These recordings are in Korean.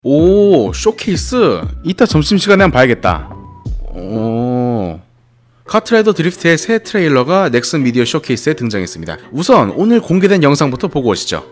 오, 쇼케이스? 이따 점심시간에 한번 봐야겠다. 오, 카트라이더 드리프트의 새 트레일러가 넥슨 미디어 쇼케이스에 등장했습니다. 우선 오늘 공개된 영상부터 보고 오시죠.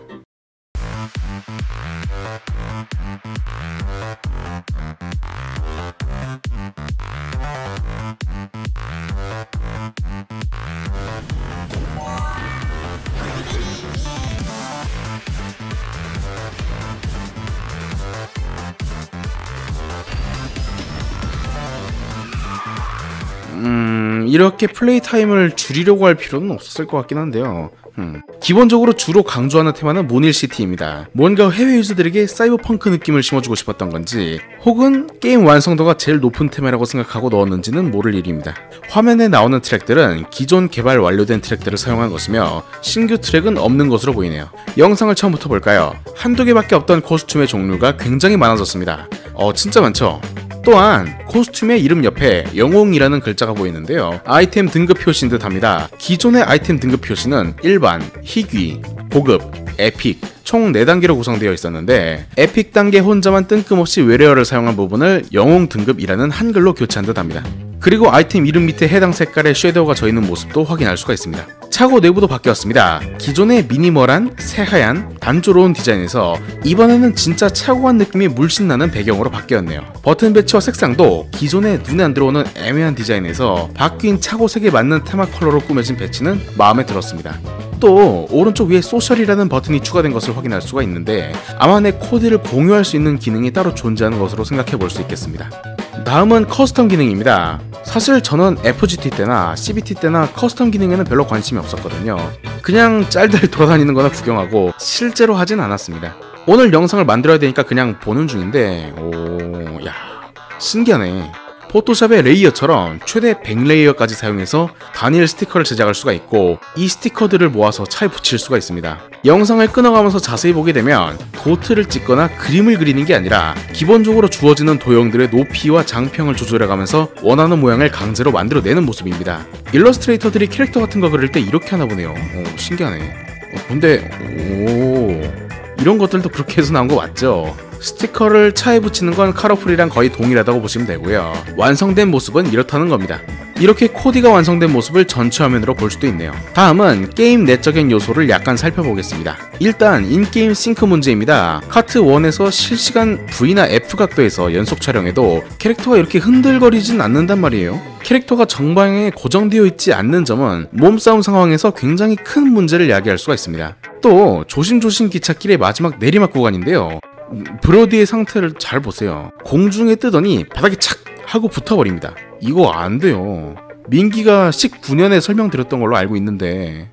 이렇게 플레이 타임을 줄이려고 할 필요는 없었을 것 같긴 한데요. 기본적으로 주로 강조하는 테마는 모닐시티입니다. 뭔가 해외 유저들에게 사이버펑크 느낌을 심어주고 싶었던 건지, 혹은 게임 완성도가 제일 높은 테마라고 생각하고 넣었는지는 모를 일입니다. 화면에 나오는 트랙들은 기존 개발 완료된 트랙들을 사용한 것이며 신규 트랙은 없는 것으로 보이네요. 영상을 처음부터 볼까요? 한두 개밖에 없던 코스튬의 종류가 굉장히 많아졌습니다. 진짜 많죠? 또한 코스튬의 이름 옆에 영웅이라는 글자가 보이는데요, 아이템 등급 표시인 듯 합니다. 기존의 아이템 등급 표시는 일반, 희귀, 고급, 에픽 총 4단계로 구성되어 있었는데, 에픽 단계 혼자만 뜬금없이 외래어를 사용한 부분을 영웅 등급이라는 한글로 교체한 듯 합니다. 그리고 아이템 이름 밑에 해당 색깔의 섀도우가 져있는 모습도 확인할 수가 있습니다. 차고 내부도 바뀌었습니다. 기존의 미니멀한 새하얀 단조로운 디자인에서 이번에는 진짜 차고한 느낌이 물씬 나는 배경으로 바뀌었네요. 버튼 배치와 색상도 기존에 눈에 안 들어오는 애매한 디자인에서 바뀐 차고색에 맞는 테마 컬러로 꾸며진 배치는 마음에 들었습니다. 또 오른쪽 위에 소셜이라는 버튼이 추가된 것을 확인할 수가 있는데, 아마 내 코드를 공유할 수 있는 기능이 따로 존재하는 것으로 생각해 볼 수 있겠습니다. 다음은 커스텀 기능입니다. 사실 저는 FGT 때나 CBT 때나 커스텀 기능에는 별로 관심이 없었거든요. 그냥 짤들 돌아다니는 거나 구경하고 실제로 하진 않았습니다. 오늘 영상을 만들어야 되니까 그냥 보는 중인데, 야, 신기하네. 포토샵의 레이어처럼 최대 100레이어까지 사용해서 단일 스티커를 제작할 수가 있고, 이 스티커들을 모아서 차에 붙일 수가 있습니다. 영상을 끊어가면서 자세히 보게 되면 도트를 찍거나 그림을 그리는 게 아니라 기본적으로 주어지는 도형들의 높이와 장평을 조절해가면서 원하는 모양을 강제로 만들어내는 모습입니다. 일러스트레이터들이 캐릭터 같은 거 그릴 때 이렇게 하나 보네요. 신기하네. 근데 이런 것들도 그렇게 해서 나온 거 맞죠? 스티커를 차에 붙이는 건 카로풀이랑 거의 동일하다고 보시면 되고요. 완성된 모습은 이렇다는 겁니다. 이렇게 코디가 완성된 모습을 전체 화면으로 볼 수도 있네요. 다음은 게임 내적인 요소를 약간 살펴보겠습니다. 일단 인게임 싱크 문제입니다. 카트 1에서 실시간 V나 F 각도에서 연속 촬영해도 캐릭터가 이렇게 흔들거리진 않는단 말이에요. 캐릭터가 정방향에 고정되어 있지 않는 점은 몸싸움 상황에서 굉장히 큰 문제를 야기할 수가 있습니다. 또 조심조심 기찻길의 마지막 내리막 구간인데요, 브로디의 상태를 잘 보세요. 공중에 뜨더니 바닥에 착 하고 붙어버립니다. 이거 안 돼요. 민기가 19년에 설명드렸던 걸로 알고 있는데,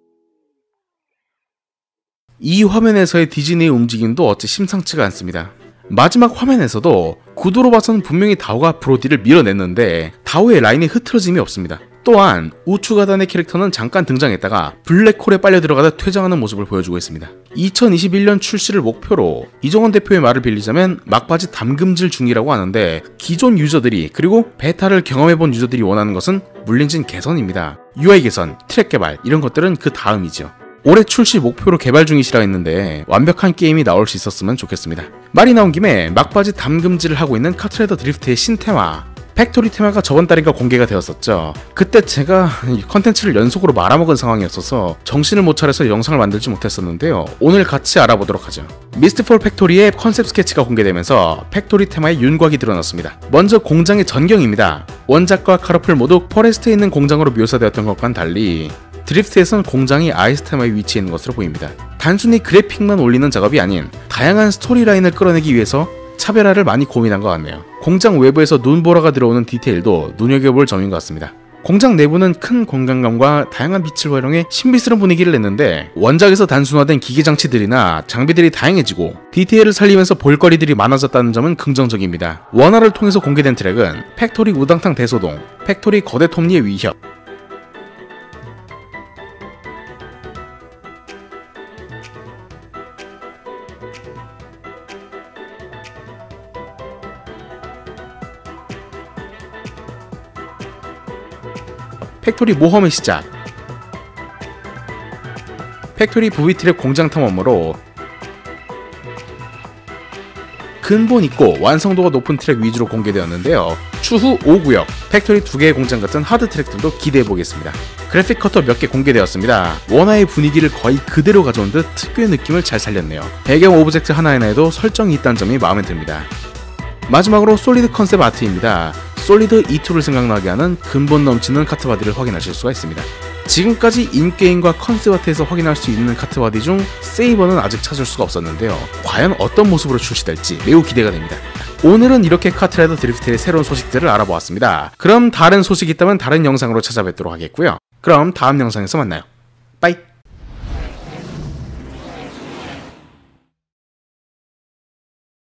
이 화면에서의 디즈니의 움직임도 어찌 심상치가 않습니다. 마지막 화면에서도 구도로 봐서는 분명히 다오가 브로디를 밀어냈는데 다오의 라인에 흐트러짐이 없습니다. 또한 우추가단의 캐릭터는 잠깐 등장했다가 블랙홀에 빨려 들어가다 퇴장하는 모습을 보여주고 있습니다. 2021년 출시를 목표로 이정원 대표의 말을 빌리자면 막바지 담금질 중이라고 하는데, 기존 유저들이 그리고 베타를 경험해본 유저들이 원하는 것은 물린진 개선입니다. UI 개선, 트랙 개발 이런 것들은 그 다음이죠. 올해 출시 목표로 개발 중이시라 했는데 완벽한 게임이 나올 수 있었으면 좋겠습니다. 말이 나온 김에 막바지 담금질을 하고 있는 카트라이더 드리프트의 신테마 팩토리 테마가 저번 달인가 공개가 되었었죠. 그때 제가 컨텐츠를 연속으로 말아먹은 상황이었어서 정신을 못 차려서 영상을 만들지 못했었는데요. 오늘 같이 알아보도록 하죠. 미스트폴 팩토리의 컨셉 스케치가 공개되면서 팩토리 테마의 윤곽이 드러났습니다. 먼저 공장의 전경입니다. 원작과 카로플 모두 포레스트에 있는 공장으로 묘사되었던 것과는 달리 드리프트에선 공장이 아이스 테마에 위치해 있는 것으로 보입니다. 단순히 그래픽만 올리는 작업이 아닌 다양한 스토리라인을 끌어내기 위해서 차별화를 많이 고민한 것 같네요. 공장 외부에서 눈보라가 들어오는 디테일도 눈여겨볼 점인 것 같습니다. 공장 내부는 큰 공간감과 다양한 빛을 활용해 신비스러운 분위기를 냈는데, 원작에서 단순화된 기기장치들이나 장비들이 다양해지고 디테일을 살리면서 볼거리들이 많아졌다는 점은 긍정적입니다. 원화를 통해서 공개된 트랙은 팩토리 우당탕 대소동, 팩토리 거대 톱니의 위협, 팩토리 모험의 시작, 팩토리 부비트랩 공장 탐험으로 근본 있고 완성도가 높은 트랙 위주로 공개되었는데요. 추후 5구역, 팩토리 2개의 공장 같은 하드 트랙들도 기대해보겠습니다. 그래픽 커터 몇 개 공개되었습니다. 원화의 분위기를 거의 그대로 가져온 듯 특유의 느낌을 잘 살렸네요. 배경 오브젝트 하나하나에도 설정이 있다는 점이 마음에 듭니다. 마지막으로 솔리드 컨셉 아트입니다. 솔리드 E2를 생각나게 하는 근본 넘치는 카트바디를 확인하실 수가 있습니다. 지금까지 인게임과 컨셉 아트에서 확인할 수 있는 카트바디 중 세이버는 아직 찾을 수가 없었는데요. 과연 어떤 모습으로 출시될지 매우 기대가 됩니다. 오늘은 이렇게 카트라이더 드리프트의 새로운 소식들을 알아보았습니다. 그럼 다른 소식이 있다면 다른 영상으로 찾아뵙도록 하겠고요. 그럼 다음 영상에서 만나요. 빠이!